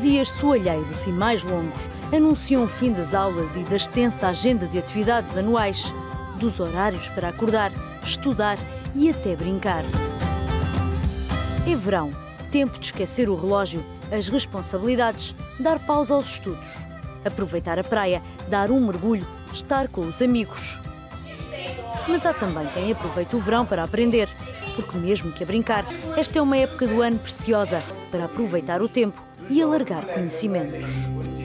dias soalheiros e mais longos anunciam o fim das aulas e da extensa agenda de atividades anuais, dos horários para acordar, estudar e até brincar. É verão, tempo de esquecer o relógio, as responsabilidades, dar pausa aos estudos, aproveitar a praia, dar um mergulho, estar com os amigos. Mas há também quem aproveita o verão para aprender, porque mesmo que a brincar, esta é uma época do ano preciosa para aproveitar o tempo e alargar conhecimentos.